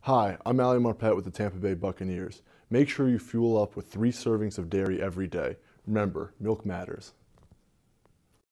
Hi, I'm Ali Marpet with the Tampa Bay Buccaneers. Make sure you fuel up with 3 servings of dairy every day. Remember, milk matters.